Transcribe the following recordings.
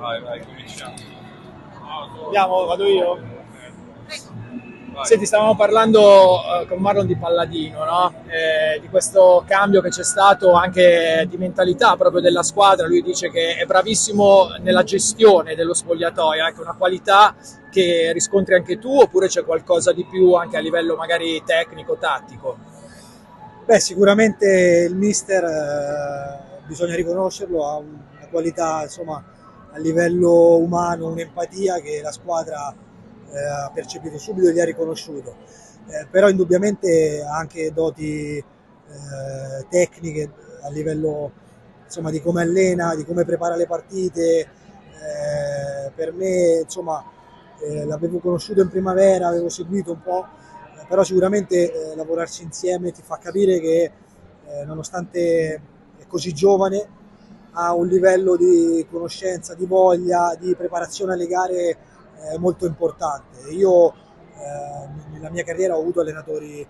Vai, cominciamo. Andiamo, vado io. Senti, stavamo parlando con Marlon di Palladino, no? Di questo cambio che c'è stato anche di mentalità proprio della squadra. Lui dice che è bravissimo nella gestione dello spogliatoio, che è una qualità che riscontri anche tu, oppure c'è qualcosa di più anche a livello magari tecnico, tattico? Beh, sicuramente il mister, bisogna riconoscerlo, ha una qualità, insomma, a livello umano, un'empatia che la squadra ha percepito subito e gli ha riconosciuto. Però indubbiamente ha anche doti tecniche a livello, insomma, di come allena, di come prepara le partite. Per me, insomma, l'avevo conosciuto in primavera, avevo seguito un po', però sicuramente lavorarci insieme ti fa capire che nonostante è così giovane ha un livello di conoscenza, di voglia, di preparazione alle gare molto importante. Io nella mia carriera ho avuto allenatori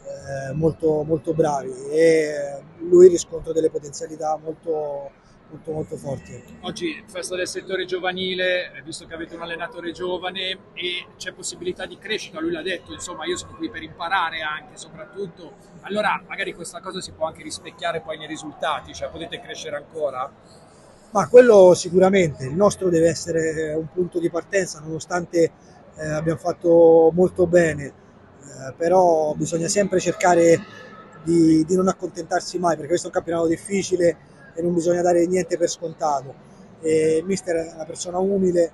molto bravi e lui riscontra delle potenzialità molto forti. Oggi festa del settore giovanile, visto che avete un allenatore giovane e c'è possibilità di crescita, lui l'ha detto, insomma io sono qui per imparare anche soprattutto, allora magari questa cosa si può anche rispecchiare poi nei risultati, cioè potete crescere ancora? Ma quello sicuramente, il nostro deve essere un punto di partenza, nonostante abbiamo fatto molto bene, però bisogna sempre cercare di non accontentarsi mai, perché questo è un campionato difficile e non bisogna dare niente per scontato. Il mister è una persona umile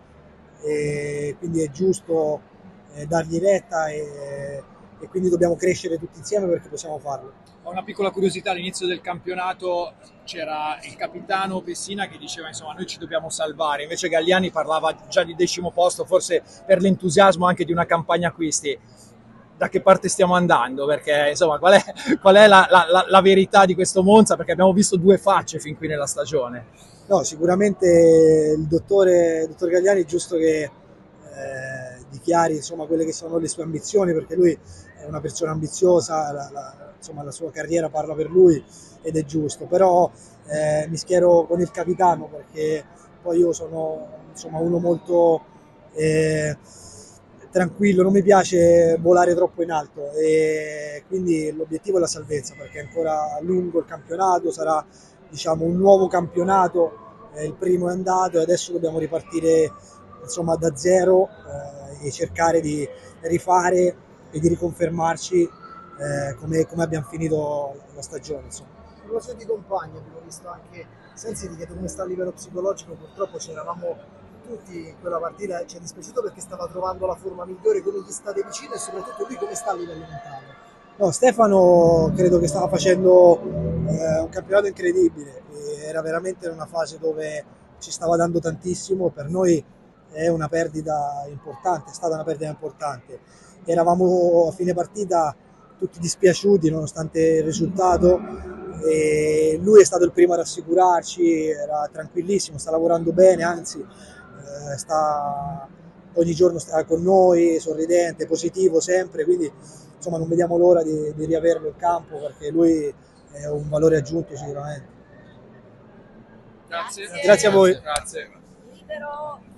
e quindi è giusto dargli retta e quindi dobbiamo crescere tutti insieme perché possiamo farlo. Ho una piccola curiosità, all'inizio del campionato c'era il capitano Pessina che diceva insomma noi ci dobbiamo salvare, invece Galliani parlava già di 10° posto, forse per l'entusiasmo anche di una campagna acquisti. Da che parte stiamo andando? Perché insomma qual è la verità di questo Monza? Perché abbiamo visto 2 facce fin qui nella stagione. No, sicuramente il dottor Galliani è giusto che dichiari insomma quelle che sono le sue ambizioni, perché lui è una persona ambiziosa, insomma la sua carriera parla per lui ed è giusto, però mi schiero con il capitano perché poi io sono insomma uno molto tranquillo, non mi piace volare troppo in alto e quindi l'obiettivo è la salvezza, perché è ancora lungo il campionato, sarà diciamo un nuovo campionato, il primo è andato e adesso dobbiamo ripartire insomma da zero e cercare di rifare e di riconfermarci come abbiamo finito la stagione. Insomma. A proposito di compagni, abbiamo visto anche Sensi, ti chiedo come sta a livello psicologico, purtroppo c'eravamo tutti in quella partita, ci è dispiaciuto perché stava trovando la forma migliore, come gli state vicino e soprattutto lui come sta a livello mentale? No, Stefano credo che stava facendo un campionato incredibile, era veramente in una fase dove ci stava dando tantissimo, per noi è una perdita importante, è stata una perdita importante. Eravamo a fine partita tutti dispiaciuti nonostante il risultato e lui è stato il primo a rassicurarci, era tranquillissimo, sta lavorando bene, anzi ogni giorno sta con noi, sorridente, positivo sempre, quindi insomma non vediamo l'ora di riaverlo in campo perché lui è un valore aggiunto sicuramente. Grazie. Grazie a voi. Grazie.